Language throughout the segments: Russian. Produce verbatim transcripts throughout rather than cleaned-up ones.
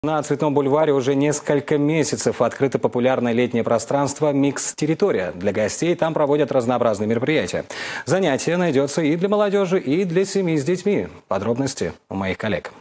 На Цветном бульваре уже несколько месяцев открыто популярное летнее пространство «Микс-территория». Для гостей там проводят разнообразные мероприятия. Занятия найдется и для молодежи, и для семей с детьми. Подробности у моих коллег.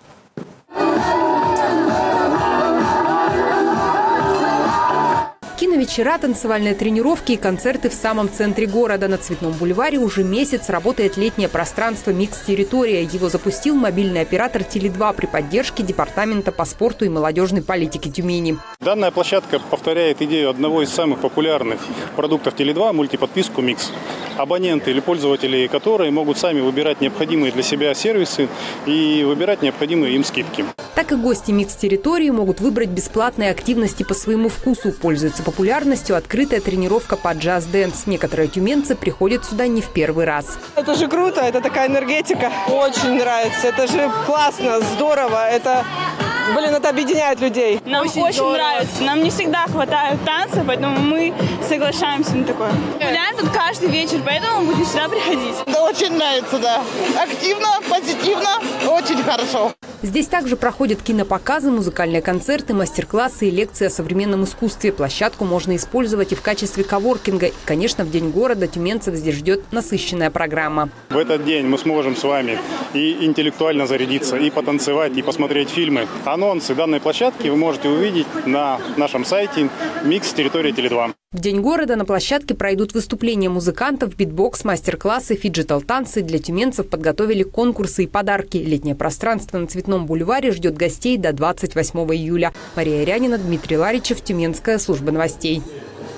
Киновечера, танцевальные тренировки и концерты в самом центре города. На Цветном бульваре уже месяц работает летнее пространство «Микс-территория». Его запустил мобильный оператор Теле два при поддержке Департамента по спорту и молодежной политике Тюмени. Данная площадка повторяет идею одного из самых популярных продуктов Теле два – мультиподписку «Микс». Абоненты или пользователи которой могут сами выбирать необходимые для себя сервисы и выбирать необходимые им скидки. Так и гости «Микс-территории» могут выбрать бесплатные активности по своему вкусу. Пользуется популярностью открытая тренировка по джаз-дэнс. Некоторые тюменцы приходят сюда не в первый раз. Это же круто, это такая энергетика. Очень нравится, это же классно, здорово. Это, блин, это объединяет людей. Нам очень, очень нравится. Нам не всегда хватает танцев, поэтому мы соглашаемся на такое. Гуляем тут каждый вечер, поэтому будем сюда приходить. Да, очень нравится, да. Активно, позитивно, очень хорошо. Здесь также проходят кинопоказы, музыкальные концерты, мастер-классы и лекции о современном искусстве. Площадку можно использовать и в качестве коворкинга. И, конечно, в День города тюменцев здесь ждет насыщенная программа. В этот день мы сможем с вами и интеллектуально зарядиться, и потанцевать, и посмотреть фильмы. Анонсы данной площадки вы можете увидеть на нашем сайте «Микс-территория Теле два». В День города на площадке пройдут выступления музыкантов, битбокс, мастер-классы, фиджитал-танцы. Для тюменцев подготовили конкурсы и подарки. Летнее пространство на Цветном бульваре ждет гостей до двадцать восьмого июля. Мария Рянина, Дмитрий Ларичев, Тюменская служба новостей.